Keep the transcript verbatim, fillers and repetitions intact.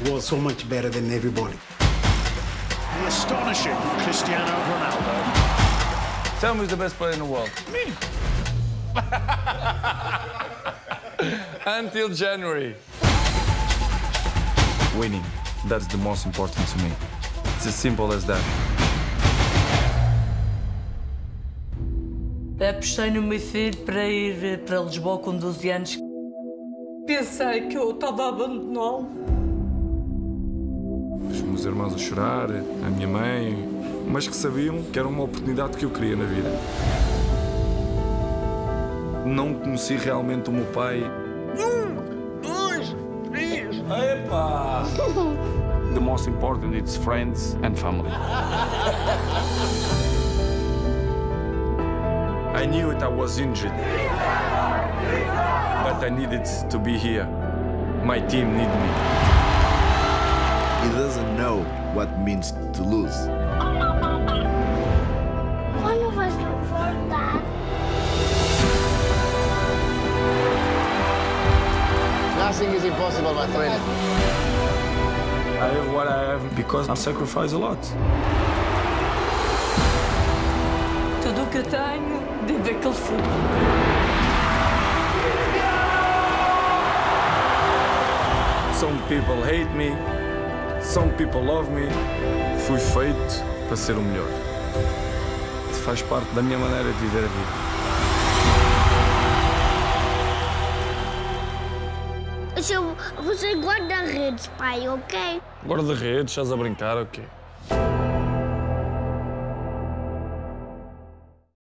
was so much better than everybody. The astonishing Cristiano Ronaldo. Tell me who's the best player in the world. Me. Until January. Winning. That's the most important to me. It's as simple as that. Apostei no meu filho para ir para Lisboa com doze anos. Pensei que eu estava a abandoná-lo. Os meus irmãos a chorar, a minha mãe, mas que sabiam que era uma oportunidade que eu queria na vida. Não conheci realmente o meu pai. Um, dois, três. Epa! The most important is friends and family. I knew that I was injured, but I needed to be here. My team needed me. He doesn't know what it means to lose. One of us look for that. Nothing is impossible, my friend. I have what I have because I sacrifice a lot. Tudo o que eu tenho dentro daquele fogo. Some people hate me, some people love me. Fui feito para ser o melhor. Isso faz parte da minha maneira de viver a vida. Você guarda redes, pai, ok? Guarda-redes, estás a brincar, ok?